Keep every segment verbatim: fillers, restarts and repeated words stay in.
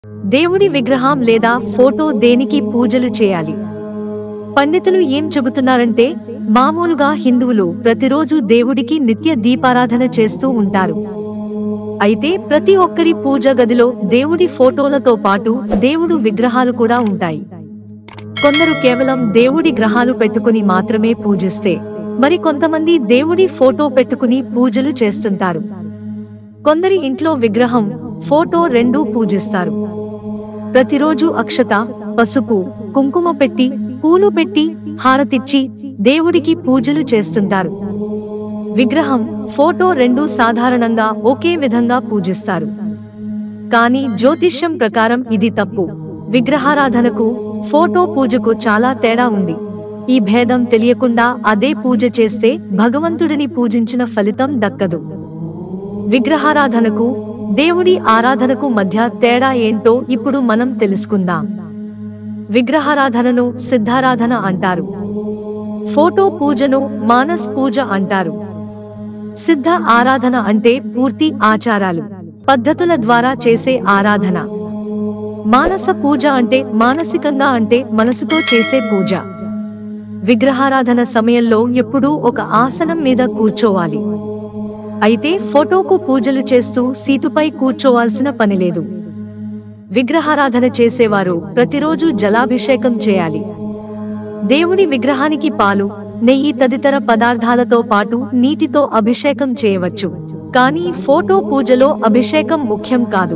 దేవుడి విగ్రహం లేదా ఫోటో దేనికి పూజలు చేయాలి? పండితులు ఏం చెబుతున్నారంటే, మామూలుగా హిందువులు ప్రతిరోజు దేవుడికి నిత్య దీపారాధన చేస్తూ ఉంటారు. అయితే ప్రతి ఒక్కరి పూజ గదిలో దేవుడి ఫోటోలతో పాటు దేవుడు విగ్రహాలు కూడా ఉంటాయి. కొందరు కేవలం దేవుడి గ్రహాలు పెట్టుకుని మాత్రమే పూజిస్తే, మరి కొంతమంది దేవుడి ఫోటో పెట్టుకుని పూజలు చేస్తుంటారు. కొందరి ఇంట్లో విగ్రహం, ఫోటో రెండూ పూజిస్తారు. ప్రతిరోజు అక్షత, పసుపు, కుంకుమ పెట్టి, పూలు పెట్టి, హారతిచ్చి దేవుడికి పూజలు చేస్తుంటారు. విగ్రహం, ఫోటో రెండూ సాధారణంగా ఒకే విధంగా పూజిస్తారు. కానీ జ్యోతిష్యం ప్రకారం ఇది తప్పు. విగ్రహారాధనకు, ఫోటో పూజకు చాలా తేడా ఉంది. ఈ భేదం తెలియకుండా అదే పూజ చేస్తే భగవంతుడిని పూజించిన ఫలితం దక్కదు. విగ్రహారాధనకు, దేవుడి ఆరాధనకు మధ్య తేడా ఏంటో ఇప్పుడు మనం తెలుసుకుందాం. విగ్రహారాధనను సిద్ధారాధన అంటారు. ఫోటో పూజను మానస్ పూజ అంటారు. సిద్ధ ఆరాధన అంటే పూర్తి ఆచారాలు, పద్ధతుల ద్వారా చేసే ఆరాధన. మానస పూజ అంటే మానసికంగా, అంటే మనసుతో చేసే పూజ. విగ్రహారాధన సమయంలో ఎప్పుడూ ఒక ఆసనం మీద కూర్చోవాలి. అయితే ఫోటోకు పూజలు చేస్తూ సీటుపై కూర్చోవాల్సిన పనిలేదు. విగ్రహారాధన చేసేవారు ప్రతిరోజు జలాభిషేకం చేయాలి. దేవుడి విగ్రహానికి పాలు, నెయ్యి తదితర పదార్థాలతో పాటు నీటితో అభిషేకం చేయవచ్చు. కానీ ఫోటో పూజలో అభిషేకం ముఖ్యం కాదు.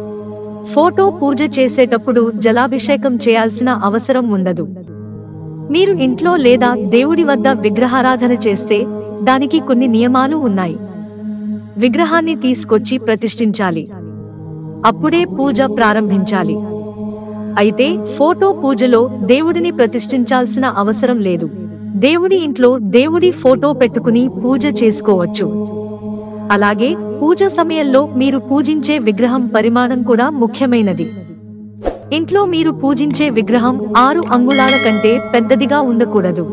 ఫోటో పూజ చేసేటప్పుడు జలాభిషేకం చేయాల్సిన అవసరం ఉండదు. మీరు ఇంట్లో లేదా దేవుడి వద్ద విగ్రహారాధన చేస్తే దానికి కొన్ని నియమాలు ఉన్నాయి. విగ్రహాన్ని తీసుకొచ్చి ప్రతిష్ఠించాలి. అప్పుడే పూజ ప్రారంభించాలి. అయితే ఫోటో పూజలో దేవుడిని ప్రతిష్ఠించాల్సిన అవసరం లేదు. దేవుడి ఇంట్లో దేవుడి ఫోటో పెట్టుకుని పూజ చేసుకోవచ్చు. అలాగే పూజ సమయంలో మీరు పూజించే విగ్రహం పరిమాణం కూడా ముఖ్యమైనది. ఇంట్లో మీరు పూజించే విగ్రహం ఆరు అంగుళాల కంటే పెద్దదిగా ఉండకూడదు.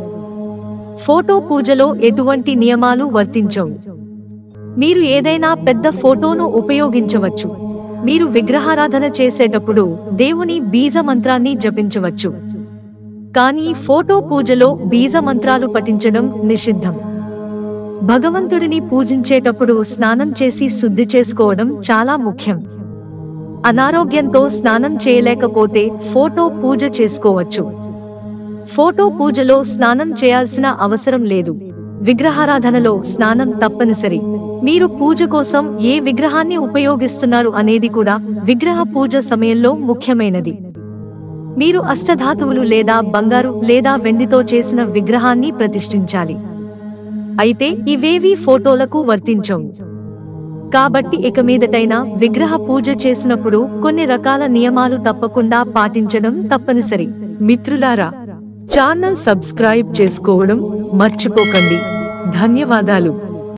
ఫోటో పూజలో ఎటువంటి నియమాలు వర్తించవు. మీరు ఏదైనా పెద్ద ఫోటోను ఉపయోగించవచ్చు. మీరు విగ్రహారాధన చేసేటప్పుడు దేవుని బీజ మంత్రాన్ని జపించవచ్చు. కానీ ఫోటో పూజలో బీజ మంత్రాలు పఠించడం నిషిద్ధం. భగవంతుడిని పూజించేటప్పుడు స్నానం చేసి శుద్ధి చేసుకోవడం చాలా ముఖ్యం. అనారోగ్యంతో స్నానం చేయలేకపోతే ఫోటో పూజ చేసుకోవచ్చు. ఫోటో పూజలో స్నానం చేయాల్సిన అవసరం లేదు. విగ్రహారాధనలో స్నానం తప్పనిసరి. మీరు పూజ కోసం ఏ విగ్రహాన్ని ఉపయోగిస్తున్నారు అనేది కూడా విగ్రహ పూజ సమయంలో ముఖ్యమైనది. మీరు అష్టధాతువులు లేదా బంగారు లేదా వెండితో చేసిన విగ్రహాన్ని ప్రతిష్ఠించాలి. అయితే ఇవేవీ ఫోటోలకు వర్తించవు. కాబట్టి ఇక మీదటైనా విగ్రహ పూజ చేసినప్పుడు కొన్ని రకాల నియమాలు తప్పకుండా పాటించడం తప్పనిసరి. మిత్రులారా, ఛానల్ సబ్స్క్రైబ్ చేసుకోవడం మర్చిపోకండి. ధన్యవాదాలు.